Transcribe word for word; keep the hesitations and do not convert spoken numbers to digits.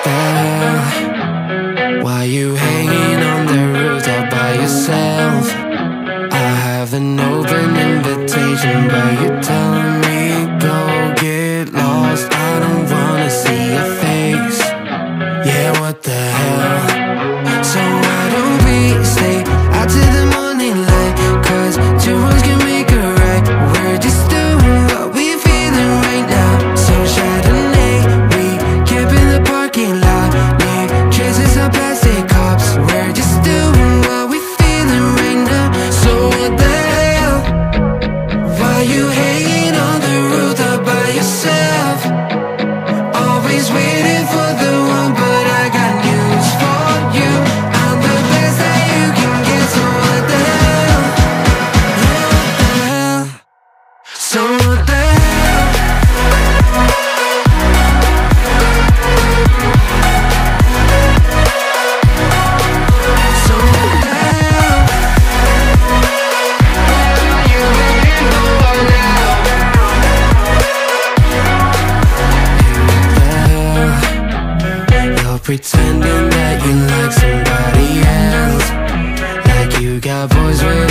the hell? Why you hanging on the rooftop by yourself? I have an open invitation, but you're telling me go get lost. I don't wanna see your face. Yeah, what the hell? So why don't we stay out to the morning light? Cause two wrongs can make a right. We're just doing what we're feeling right now. So Chardonnay, we camp in the parking lot. Leave traces of plastic cups. We're just doing what we're feeling right now. So what the hell? Why you hanging on the rooftop by yourself? Always waiting for the one, but I got news for you. I'm the best that you can get. So what the hell? Yeah, what the hell? So what the hell? So what the hell? You waiting for now? You're pretending that you like somebody else, like you got boys with